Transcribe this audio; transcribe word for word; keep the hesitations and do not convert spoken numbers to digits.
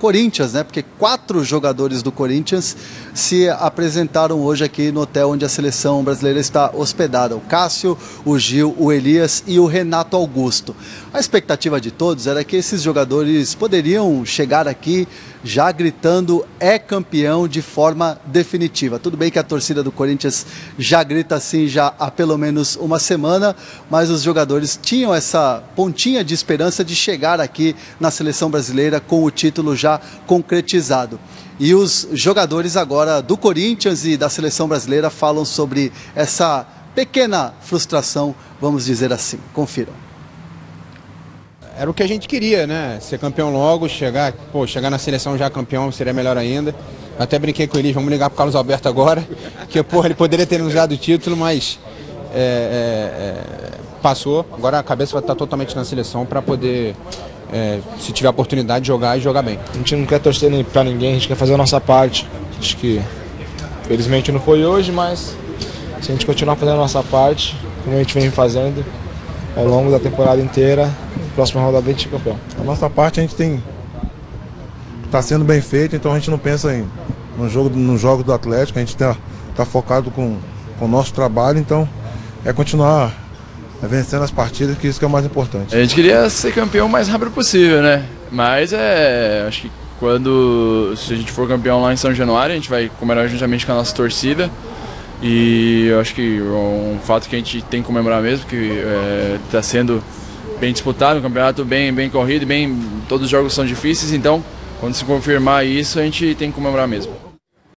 Corinthians, né? Porque quatro jogadores do Corinthians se apresentaram hoje aqui no hotel onde a seleção brasileira está hospedada. O Cássio, o Gil, o Elias e o Renato Augusto. A expectativa de todos era que esses jogadores poderiam chegar aqui já gritando "é campeão" de forma definitiva. Tudo bem que a torcida do Corinthians já grita assim já há pelo menos uma semana, mas os jogadores tinham essa pontinha de esperança de chegar aqui na seleção brasileira com o título já concretizado. E os jogadores agora do Corinthians e da seleção brasileira falam sobre essa pequena frustração, vamos dizer assim. Confiram. Era o que a gente queria, né? Ser campeão logo, chegar, pô, chegar na seleção já campeão seria melhor ainda. Até brinquei com eles, vamos ligar pro Carlos Alberto agora, que pô, ele poderia ter nos dado o título, mas é, é, é, passou. Agora a cabeça vai estar totalmente na seleção para poder, é, se tiver a oportunidade, jogar e jogar bem. A gente não quer torcer para ninguém, a gente quer fazer a nossa parte. Acho que, felizmente, não foi hoje, mas se a gente continuar fazendo a nossa parte, como a gente vem fazendo ao longo da temporada inteira, próxima rodada a gente é campeão. A nossa parte a gente tem está sendo bem feito, então a gente não pensa em no jogo no jogo do Atlético, a gente está tá focado com, com o nosso trabalho, então é continuar vencendo as partidas, que isso que é o mais importante. A gente queria ser campeão o mais rápido possível, né? Mas é, acho que quando se a gente for campeão lá em São Januário, a gente vai comemorar juntamente com a nossa torcida. E eu acho que é um fato que a gente tem que comemorar mesmo, que está é, sendo bem disputado, um campeonato bem, bem corrido, bem, todos os jogos são difíceis, então quando se confirmar isso a gente tem que comemorar mesmo.